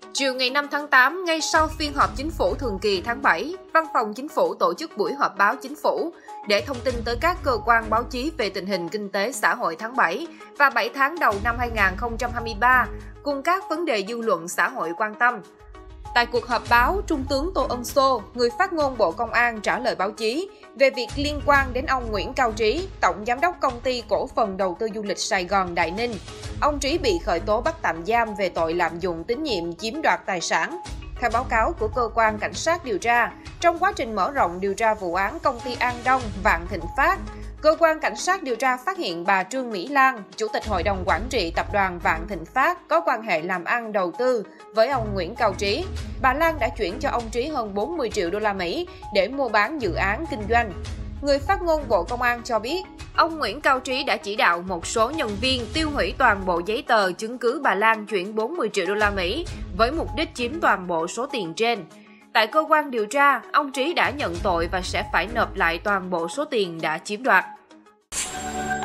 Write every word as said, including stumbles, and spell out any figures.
Chiều ngày năm tháng tám, ngay sau phiên họp chính phủ thường kỳ tháng bảy, Văn phòng Chính phủ tổ chức buổi họp báo chính phủ để thông tin tới các cơ quan báo chí về tình hình kinh tế xã hội tháng bảy và bảy tháng đầu năm hai nghìn không trăm hai mươi ba, cùng các vấn đề dư luận xã hội quan tâm. Tại cuộc họp báo, Trung tướng Tô Ân Sô, người phát ngôn Bộ Công an trả lời báo chí về việc liên quan đến ông Nguyễn Cao Trí, Tổng Giám đốc Công ty Cổ phần Đầu tư Du lịch Sài Gòn Đại Ninh. Ông Trí bị khởi tố bắt tạm giam về tội lạm dụng tín nhiệm chiếm đoạt tài sản. Theo báo cáo của Cơ quan Cảnh sát điều tra, trong quá trình mở rộng điều tra vụ án Công ty An Đông, Vạn Thịnh Phát, Cơ quan Cảnh sát điều tra phát hiện bà Trương Mỹ Lan, Chủ tịch Hội đồng Quản trị Tập đoàn Vạn Thịnh Phát có quan hệ làm ăn đầu tư với ông Nguyễn Cao Trí. Bà Lan đã chuyển cho ông Trí hơn bốn mươi triệu đô la Mỹ để mua bán dự án kinh doanh. Người phát ngôn Bộ Công an cho biết, ông Nguyễn Cao Trí đã chỉ đạo một số nhân viên tiêu hủy toàn bộ giấy tờ chứng cứ bà Lan chuyển bốn mươi triệu đô la Mỹ với mục đích chiếm toàn bộ số tiền trên. Tại cơ quan điều tra, ông Trí đã nhận tội và sẽ phải nộp lại toàn bộ số tiền đã chiếm đoạt.